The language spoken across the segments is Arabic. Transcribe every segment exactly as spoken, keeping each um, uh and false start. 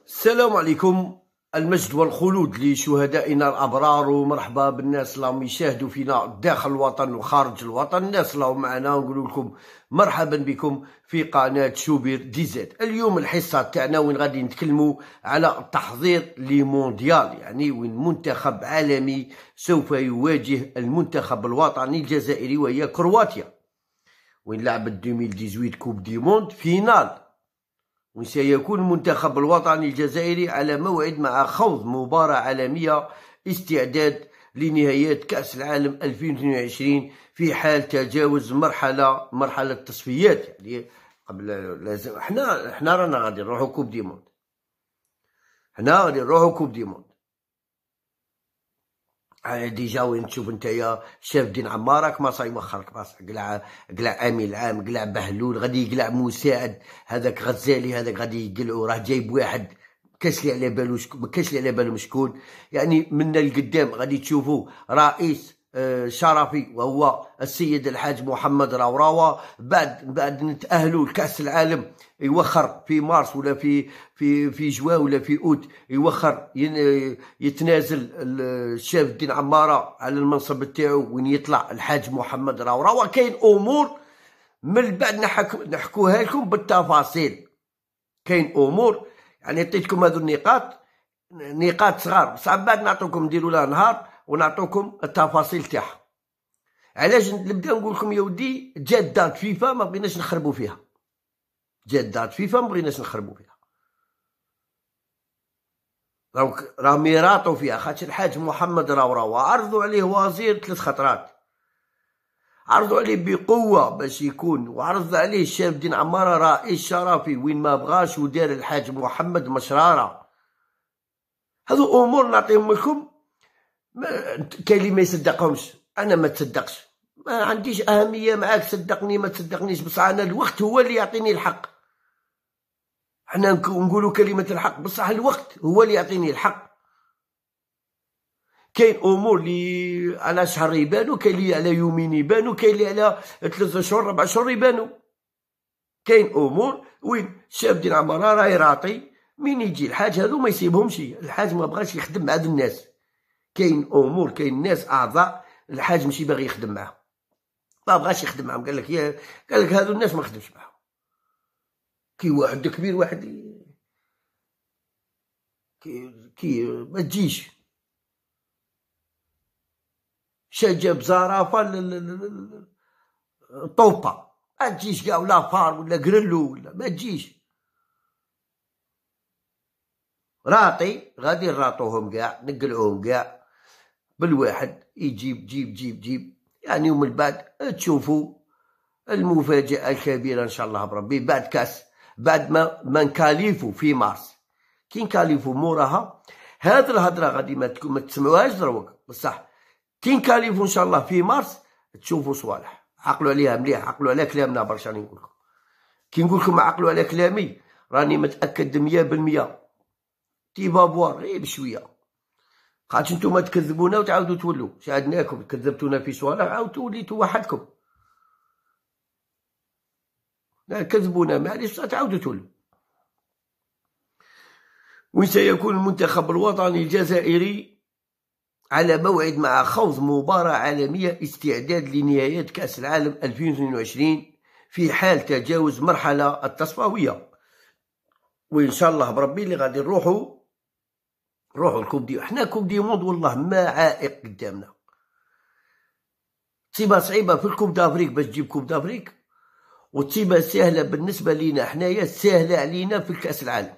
السلام عليكم. المجد والخلود لشهدائنا الأبرار، ومرحبا بالناس اللي راهم يشاهدوا فينا داخل الوطن وخارج الوطن. الناس اللي راهم معنا نقول لكم مرحبا بكم في قناة شوبير دي زد. اليوم الحصة تاعنا وين غادي نتكلموا على التحضير لمونديال، يعني وين منتخب عالمي سوف يواجه المنتخب الوطني الجزائري وهي كرواتيا، وين لعبت ألفين وثمانية عشر كوب دي موند فينال، وسيكون المنتخب الوطني الجزائري على موعد مع خوض مباراة عالمية استعداد لنهايات كأس العالم ألفين واثنين وعشرين في حال تجاوز مرحلة مرحلة التصفيات. يعني قبل لازم حنا حنا رانا غادي نروحو كوب دي موند، حنا غادي نروحو كوب دي موند. ديجا وين تشوف نتايا شاف دين عمارك ما صاي يوخرك باص قلع قلع امين العام، قلع بهلول، غادي يقلع مساعد هذاك غزالي، هذاك غادي يقلعو، راه جايب واحد كاش لي على بالو شكون، ما كاش لي على بالهم شكون. يعني من القدام غادي تشوفوا رئيس شرفي وهو السيد الحاج محمد راوراوه. بعد بعد نتاهلوا لكاس العالم يوخر في مارس ولا في في في جوان ولا في اوت، يوخر يتنازل الشاف الدين عماره على المنصب تاعو، وين يطلع الحاج محمد راوراوه. كاين امور من بعد نحكوها لكم بالتفاصيل، كاين امور يعني عطيتكم هذو النقاط نقاط صغار، بصح بعد نعطوكم نديروا لها نهار ونعطوكم التفاصيل تاعها. علاش نبدا نقول لكم يا ودي جات دات فيفا ما بغيناش نخربوا فيها، جات دات فيفا ما بغيناش نخربوا فيها، دونك راهم يراطوا فيها. خاطر الحاج محمد راوراوه عرضوا عليه وزير ثلاث خطرات، عرضوا عليه بقوه باش يكون، وعرض عليه الشاف الدين عماره رئيس شرفي وين ما بغاش، ودار الحاج محمد مشراره. هذو امور نعطيهم لكم. كاين اللي ما يصدقهمش، انا ما تصدقش، ما عنديش اهميه معاك، صدقني ما تصدقنيش، بصح انا الوقت هو اللي يعطيني الحق. حنا نقولوا كلمه الحق، بصح الوقت هو اللي يعطيني الحق. كاين امور اللي على شهر يبانوا، كاين اللي على يومين يبانوا، كاين اللي على ثلاثة اشهر ربع اشهر يبانوا. كاين امور وين الشاب ديال عماره راه يراطي، من يجي الحاج هذو ما يسيبهمش، الحاج ما بغاش يخدم مع هاد الناس. كاين امور كاين ناس اعضاء الحاج ماشي باغي يخدم معاهم، ما بغاش يخدم معاهم، قال لك يا قال لك هذو الناس ما نخدمش معاهم. كي واحد كبير واحد كي كي ما تجيش شا جاب زرافه طوبه، ما تجيش كاع، ولا فار ولا قرلو ولا ما تجيش. راطي غادي نراطوهم كاع، نقلعوهم كاع بالواحد، يجيب جيب جيب جيب يعني. ومن بعد تشوفوا المفاجأة الكبيرة إن شاء الله بربي بعد كاس، بعد ما ما نكاليفو في مارس. كي نكاليفو موراها هاد الهضرة غادي ما تسمعوهاش دروك، بصح كي نكاليفو إن شاء الله في مارس تشوفوا صوالح. عقلوا عليها مليح، عقلوا على كلامنا برشا. راني نقول لكم، كي نقول لكم عقلوا على كلامي راني متأكد مية بالمية. تيبابوار غير بشوية، خاطر نتوما تكذبونا وتعاودوا تولوا. شاهدناكم كذبتونا في صوالح، عاودتوا وليتوا وحدكم. لا كذبونا معليش، تعاودوا تولوا. وين سيكون المنتخب الوطني الجزائري على موعد مع خوض مباراة عالمية استعداد لنهايات كأس العالم ألفين واثنين وعشرين في حال تجاوز مرحلة التصفوية. وإن شاء الله بربي اللي غادي نروحوا نروحوا الكوب دي، حنا كوب دي موند والله ما عائق قدامنا. تصيبها صعيبة في الكوب دافريك باش تجيب كوب دافريك، وتصيبها سهلة بالنسبة لينا حنايا، سهلة علينا في الكأس العالم.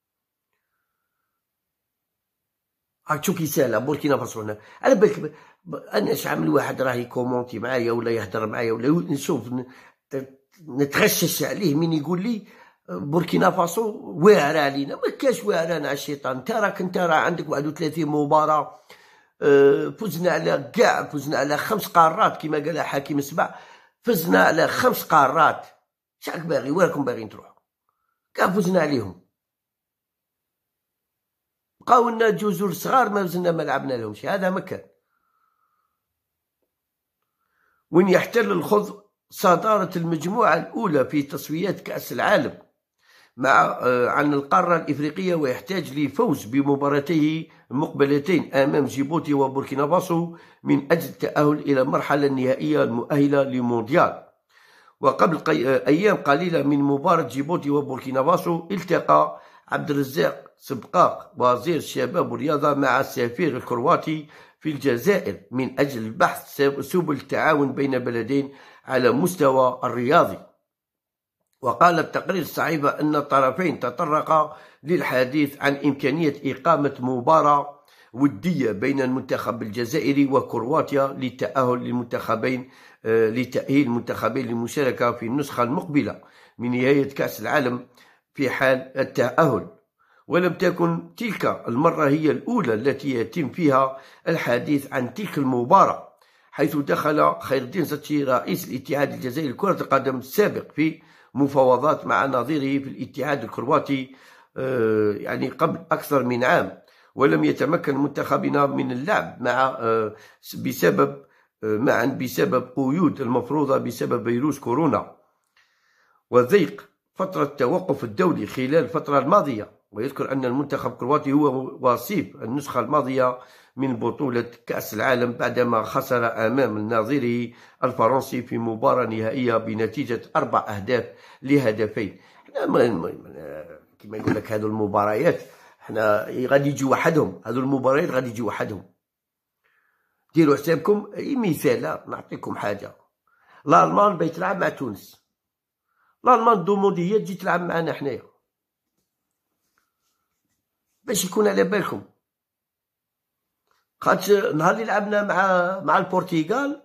هاك شوف كي سهلة بوركينا فاسو. هنا على بالك انا شعمل واحد راه يكومونتي معايا ولا يهدر معايا ولا نشوف نتغشش عليه من يقول لي بوركينا فاسو واعرة علينا. ما كاش واعرة على الشيطان. انت راك انت راه عندك واحد وثلاثين مباراة، فزنا على كاع، فزنا على خمس قارات كما قال حكيم السبع، فزنا على خمس قارات. شاك باغي وراكم باغيين تروحوا كاع فزنا عليهم. بقاو لنا جزر صغار ما زلنا ما لعبنا لهمش، هذا ما كان. وين يحتل الخضر صدارة المجموعة الأولى في تصفيات كأس العالم مع عن القارة الإفريقية، ويحتاج لفوز بمباراتيه المقبلتين أمام جيبوتي وبوركينا فاسو من أجل التأهل إلى المرحلة النهائية المؤهلة للمونديال. وقبل أيام قليلة من مباراة جيبوتي وبوركينا فاسو، التقى عبد الرزاق سبقاق وزير الشباب والرياضة مع السفير الكرواتي في الجزائر من أجل بحث سبل التعاون بين البلدين على مستوى الرياضي. وقال التقرير الصحيفة أن الطرفين تطرقا للحديث عن إمكانية إقامة مباراة ودية بين المنتخب الجزائري وكرواتيا للتأهل للمنتخبين لتأهيل المنتخبين للمشاركة في النسخة المقبلة من نهاية كأس العالم في حال التأهل. ولم تكن تلك المرة هي الأولى التي يتم فيها الحديث عن تلك المباراة، حيث دخل خير الدين زتشي رئيس الاتحاد الجزائري لكرة القدم السابق في مفاوضات مع نظيره في الاتحاد الكرواتي يعني قبل أكثر من عام، ولم يتمكن منتخبنا من اللعب مع بسبب معا بسبب قيود المفروضة بسبب فيروس كورونا وضيق فترة التوقف الدولي خلال الفترة الماضية. ويذكر أن المنتخب الكرواتي هو وصيف النسخة الماضية من بطولة كأس العالم بعدما خسر أمام نظيره الفرنسي في مباراة نهائية بنتيجة أربع أهداف لهدفين. كما يقول لك هذو المباريات احنا غادي يجي وحدهم، هذو المباريات غادي يجي وحدهم. ديروا حسابكم. مثال نعطيكم حاجة، الألمان باغي تلعب مع تونس، الألمان دوموندي هي تجي تلعب معنا حنايا باش يكون على بالكم. خاطر نهار اللي لعبنا مع مع البرتغال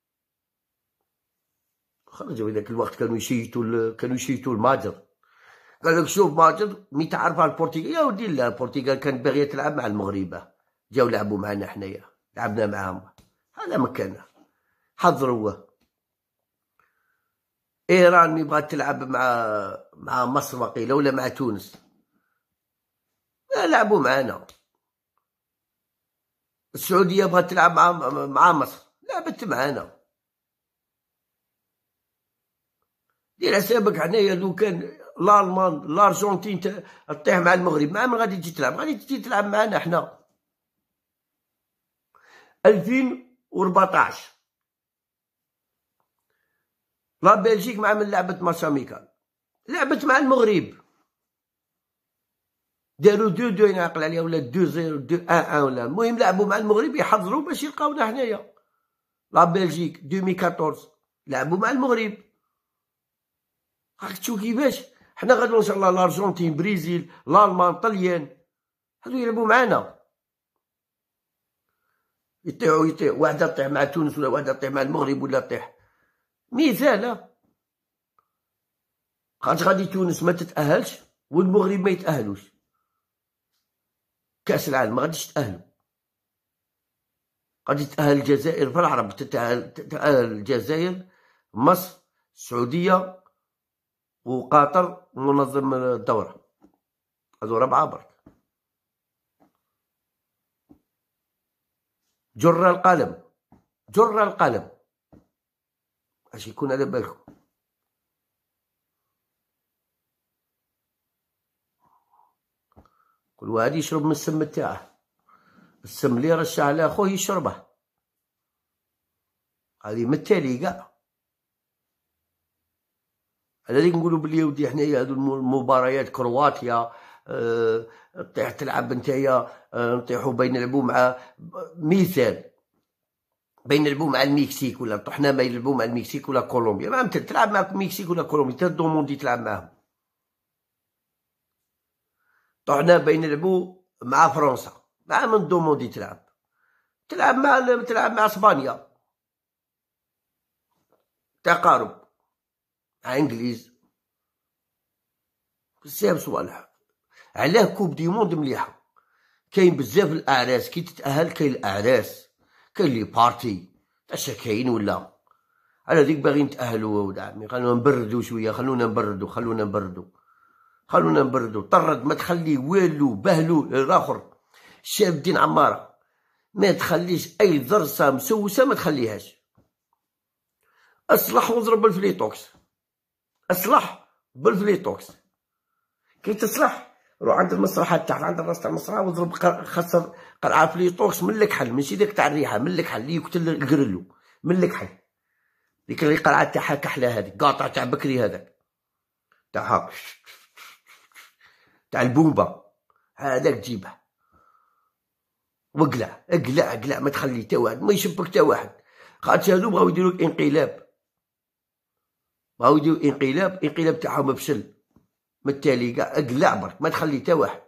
خرجوا ذاك الوقت كانوا يشيتوا كانوا يشيتوا الماجر، قال لك شوف ماجر مي تعرف على البرتغال يا ودي لا، البرتغال كانت باغيه تلعب مع المغربه، جاو لعبوا معنا حنايا لعبنا معاهم، هذا مكانه حضروه. ايران مي بغات تلعب مع مع مصر وقيله ولا مع تونس لعبوا معنا. السعوديه بغات تلعب مع مع مصر لعبت معنا. دير حسابك حنايا لو كان الالمان الارجنتين تطيح مع المغرب، مع من غادي تجي تلعب؟ غادي تجي تلعب معنا حنا. ألفين وأربعطاش لا بلجيك مع من لعبت ماتش اميكال، لعبت مع المغرب داروا دو دو ينعقل عليها ولا دو زيرو دو ان ان ولا المهم لعبوا مع المغرب يحضروا باش يلقاونا حنايا. لا بلجيك ألفين وأربعطاش لعبوا مع المغرب. راك تشوف كيفاش حنا غادي ان شاء الله الارجنتين بريزيل الالمان طليان هادو يلعبوا معانا. يطيحوا يطيح واحده تطيح مع تونس ولا واحده تطيح مع المغرب ولا تطيح مثال. خاطر غادي تونس ما تتاهلش والمغرب ما يتاهلوش كاس العالم، ما غاديش تتاهلوا. غادي تتاهل الجزائر في العرب، تتاهل تتاهل الجزائر مصر السعوديه وقطر منظم الدورة، هذو ربعة برك. جر القلم جر القلم باش يكون على بالكم. كل واحد يشرب من السم تاعه، السم اللي رشح على خوه يشربه، هذه من التالي كاع. على ذيك نقولوا بلي ودي حنايا هادو المباريات كرواتيا اه طيح تلعب نتايا اه نطيحوا بين نلعبوا مع مثال بين نلعبوا مع المكسيك ولا طحنا ما يلعبوا مع المكسيك ولا كولومبيا، ما مثل تلعب مع المكسيك ولا كولومبيا تا دوموندي تلعب معاهم. طحنا بين نلعبوا مع فرنسا، مع من دوموندي تلعب تلعب مع تلعب مع اسبانيا تقارب مع انجليز. بزاف صوالح علاه كوب دي موند مليحه. كاين بزاف الاعراس كي تتاهل، كاين الاعراس كاين لي بارتي اش كاين ولا على ذيك باغيين نتاهلوا ولاد عمي. خلونا نبردوا شويه، خلونا نبردوا خلونا نبردوا خلونا نبردوا. طرد ما تخلي والو بهلول الاخر شاف الدين عماره، ما تخليش اي ذرسه مسوسه ما تخليهاش. اصلح واضرب بالفليتوكس، اصلح بالفليتوكس. كي تصلح روح عند المصلحه تحت عند الراس تاع المصلحه واضرب خسر قرعه في ليطوكس من الكحل، ماشي داك تاع الريحه، من الكحل اللي يقتل القرلو، من الكحل ديك اللي قرعه تاعها كحله هذيك قاطع تاع بكري هذاك تاعها تاع البومبا هذاك جيبه واقلع اقلع اقلع ما تخلي تا واحد ما يشبك تا واحد، خاطر هادو بغاو يديروا انقلاب، بغاو يديروا انقلاب انقلاب تاعهم فشل، من التالي كاع اقلع برك ما تخلي تا واحد.